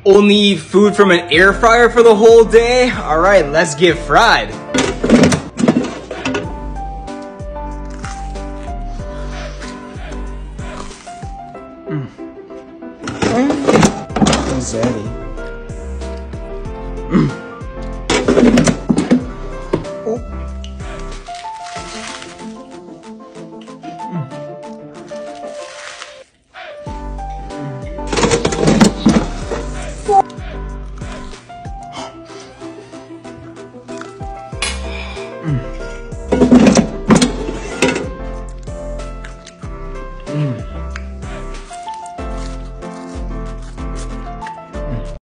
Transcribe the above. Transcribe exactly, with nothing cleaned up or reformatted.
Only eat food from an air fryer for the whole day? Alright, let's get fried. Mm. What's that? Mm. Oh. Mm.